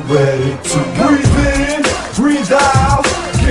ready to breathe in, breathe out,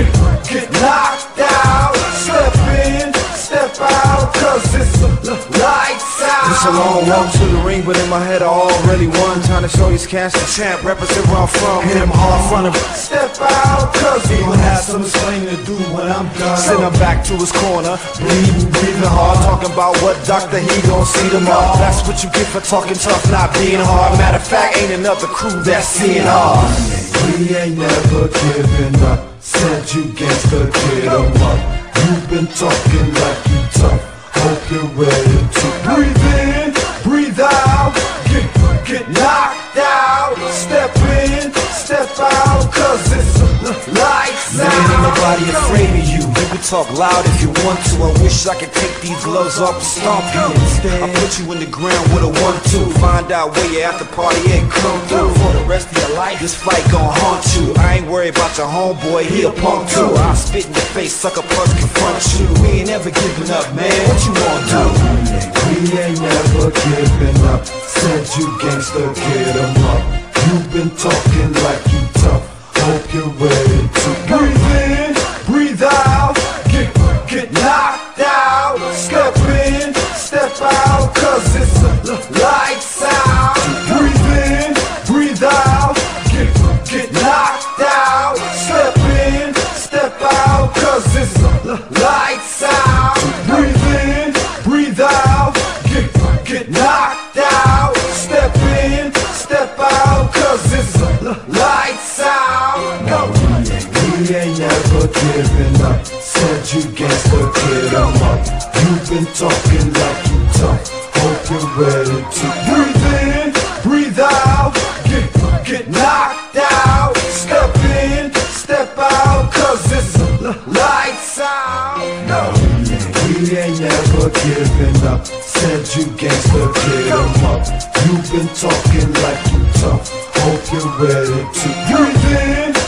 get knocked out. Step in, step out, cause it's lights out. It's a long walk to the ring, but in my head I already won. Trying to show these cats the champ, represent where I'm from. Hit him hard in front of him. Step out, cause he will have some explaining to do when I'm done. Send him back to his corner, bleeding, breathing hard, talking about what doctor he gon' see tomorrow. That's what you get for talking tough, not being hard. Matter of fact, ain't another crew that's seeing hard. We ain't never giving up. Said you gangsta, get 'em up. You've been talking like you tough. Hope you're ready to breathe in, breathe out, get knocked out. Step in, step out, cause it's lights out. Man, ain't nobody afraid of you. You can talk loud if you want to. I wish I could take these gloves off and stomp you. Instead, I put you in the ground with a 1-2. Find out where you at the party ain't come through. For the rest of your life, this fight gon' haunt you. I ain't worried about your homeboy, he a punk too. I'll spit in your face, sucker punch, confront you. We ain't never giving up, man. What you wanna do? We ain't never giving up. Said you gangsta, get 'em up. You've been talking like you tough. Hope you're ready to breathe in, breathe out, get knocked out. Step in, step out, cause it's lights out. Breathe in, breathe out, get knocked out. Step in, step out, cause it's lights out. Breathe in, breathe out, get knocked out. Step in, step out, cause it's lights out. No, we ain't never giving up. Said you gangsta, get 'em up. You've been talking like you tough. Hope you're ready to breathe in, breathe out, get knocked out. Step in, step out, cause it's lights out. No, we ain't never giving up. Said you gangsta, get 'em up. You've been talking like you tough. Hope you're ready to breathe in,